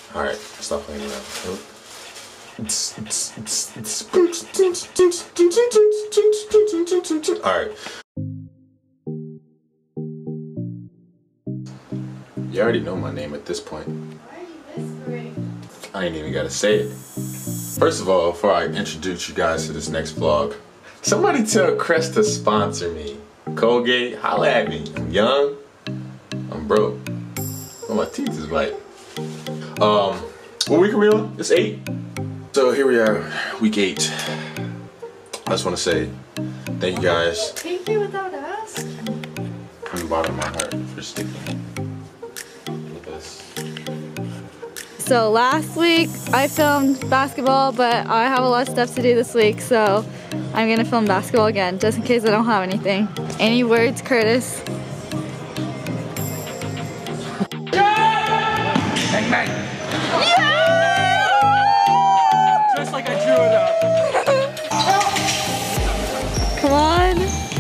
Alright, stop playing around. Alright. You already know my name at this point. Why are you whispering? I ain't even gotta say it. First of all, before I introduce you guys to this next vlog, somebody tell Crest to sponsor me. Colgate, holla at me. I'm young, I'm broke. Oh, my teeth is white. What week are we on? It's 8. So here we are, week 8. I just want to say thank you guys Take me without asking. from the bottom of my heart for sticking with us. So last week I filmed basketball, but I have a lot of stuff to do this week, so I'm gonna film basketball again, just in case I don't have anything. Any words, Curtis? Bang, bang. Just like I drew it up. Come on.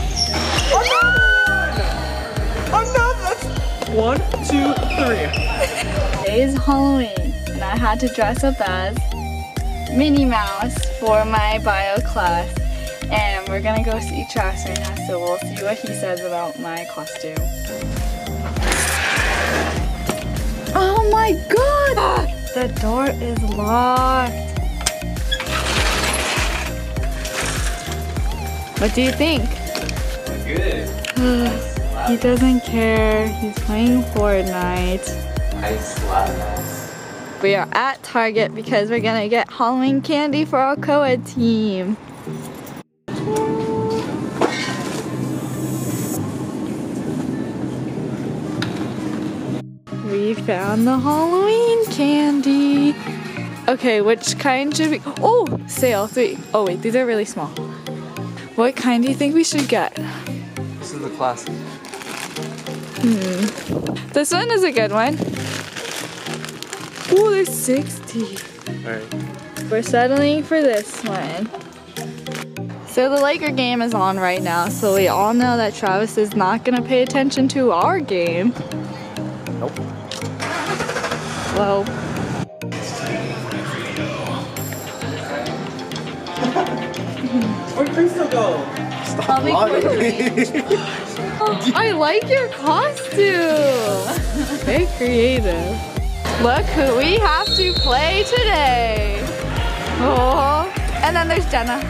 Another. 1, 2, 3. Today is Halloween, and I had to dress up as Minnie Mouse for my bio class. And we're gonna go see Travis right now, so we'll see what he says about my costume. Oh my god! The door is locked. What do you think? Good. He doesn't care. He's playing Fortnite. Nice, nice. We are at Target because we're gonna get Halloween candy for our co-ed team. We found the Halloween candy. Okay, which kind should we? Oh, sale 3. Oh wait, these are really small. What kind do you think we should get? This is the classic. This one is a good one. Oh, there's 60. Alright. We're settling for this one. So the Laker game is on right now, so we all know that Travis is not gonna pay attention to our game. Nope. Well, Where'd Crystal go? probably I like your costume. Very creative. Look who we have to play today. Oh, and then there's Jenna.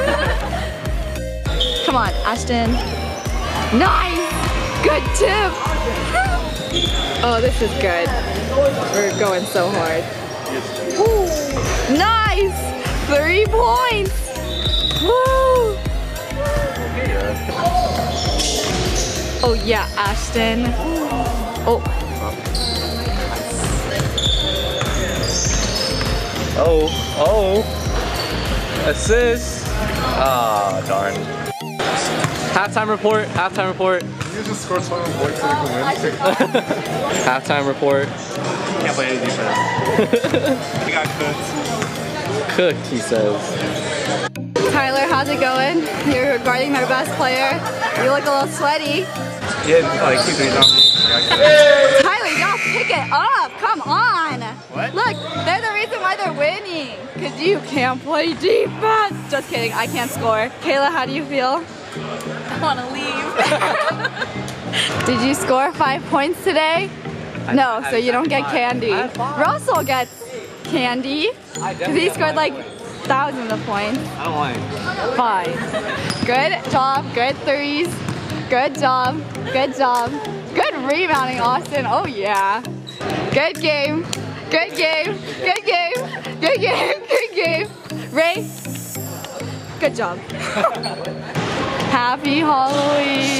Come on, Ashton. Nice. Good tip. Oh, this is good. We're going so hard. Ooh, nice. 3 points. Woo. Oh yeah, Ashton. Oh. Oh. Assist. Ah, darn. Halftime report. Halftime report. You just score 20 points so you can win. Halftime report. Can't play any defense. We got cooked. Cooked, he says. Tyler, how's it going? You're guarding their best player. You look a little sweaty. He had like 2 threes on me. Tyler, y'all pick it up. Come on. What? Look, they're the reason why they're winning. Because you can't play defense. Just kidding, I can't score. Kayla, how do you feel? I want to leave. Did you score 5 points today? No, so you don't get candy. Russell gets candy. Because he scored like thousands of points. I don't mind. Fine. Good job, good threes. Good job, good job. Good rebounding, Austin. Oh yeah. Good game, good game, good game, good game, good game. Ray, good job. Happy Halloween.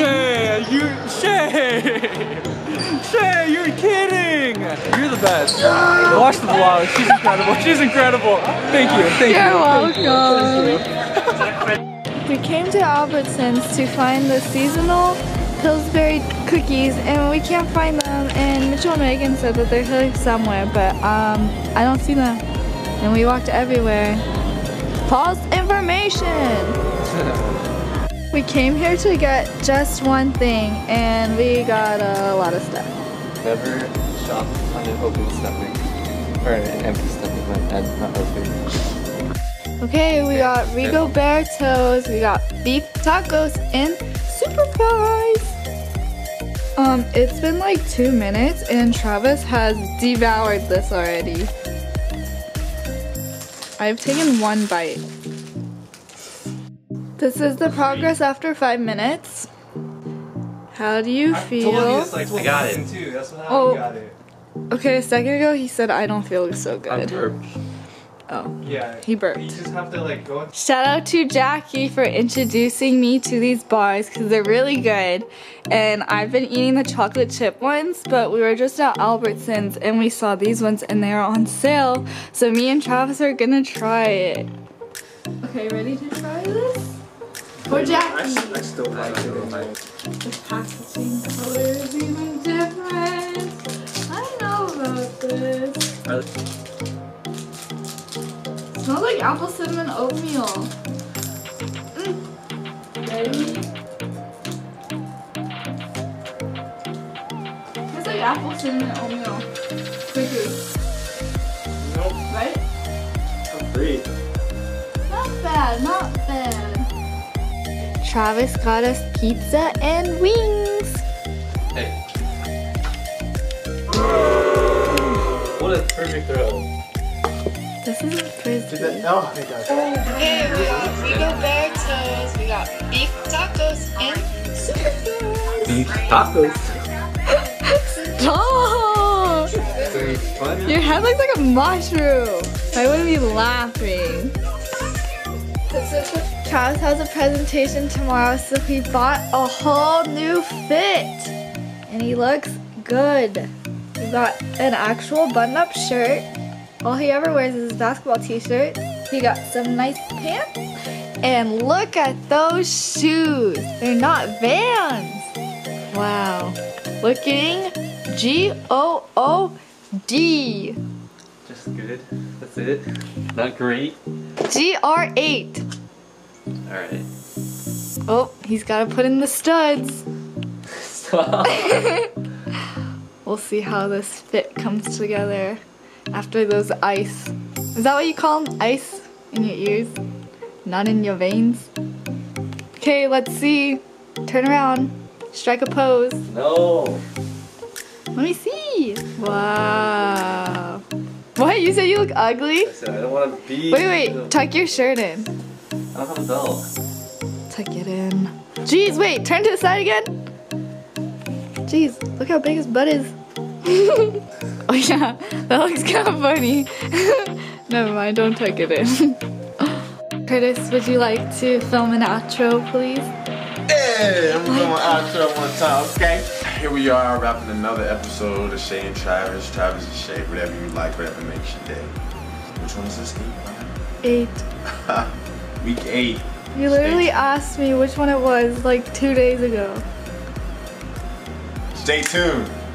Shay, you're kidding! You're the best. Watch the vlog. She's incredible. She's incredible. Thank you. Thank you. You're welcome. We came to Albertsons to find the seasonal Pillsbury cookies, and we can't find them. And Mitchell and Megan said that they're here somewhere, but I don't see them. And we walked everywhere. False information. We came here to get just one thing, and we got a lot of stuff. Never shop on an open stomach. Or an empty stomach, not healthy. Okay, we got Rigobertos, we got beef tacos, and super fries. It's been like 2 minutes and Travis has devoured this already. I've taken 1 bite. This is the progress after 5 minutes. How do you feel? I got it. Too. That's what Oh. got it. Okay, a second ago he said I don't feel so good. Oh, Yeah. he burped. You just have to like go. Shout out to Jackie for introducing me to these bars because they're really good. And I've been eating the chocolate chip ones, but we were just at Albertsons and we saw these ones and they're on sale. So me and Travis are gonna try it. Okay, ready to try this? For Jackie. I still like it. The packaging color is even different. I know about this. Smells like apple cinnamon oatmeal. Ready? Tastes like apple cinnamon oatmeal. Quickly. Nope. Right? I'm free. Not bad, not bad. Travis got us pizza and wings. Hey. What a perfect throw. This is a frisbee. Oh my god. Okay, we got Rigobertos, we got beef tacos, and super fries. Beef tacos. Stop! Your head looks like a mushroom. I wouldn't be laughing. Travis has a presentation tomorrow, so he bought a whole new fit. And he looks good. We got an actual button-up shirt. All he ever wears is his basketball t-shirt. He got some nice pants. And look at those shoes. They're not Vans. Wow. Looking G-O-O-D. Just good. That's it. Not great. GR8. Alright. Oh, he's got to put in the studs. Stop. We'll see how this fit comes together after those ice. Is that what you call them? Ice in your ears? Not in your veins? Okay, let's see. Turn around. Strike a pose. No. Let me see. Wow. What? You said you look ugly? I said I don't want to be. Wait. Tuck your shirt in. I don't have a belt. Tuck it in. Jeez, wait. Turn to the side again. Jeez, look how big his butt is. Oh yeah, that looks kind of funny. Never mind, don't tuck it in. Curtis, would you like to film an outro, please? Hey, I'm doing outro one time, okay? Here we are wrapping another episode of Shay and Travis. Travis and Shay, whatever you like, whatever makes your day. Which one is this? 8. Week 8. You literally asked me which one it was like 2 days ago. Stay tuned.